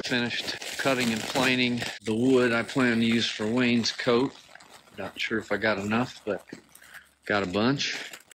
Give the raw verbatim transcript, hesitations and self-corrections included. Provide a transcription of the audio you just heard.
finished cutting and planing the wood I plan to use for Wainscot. Not sure if I got enough, but got a bunch.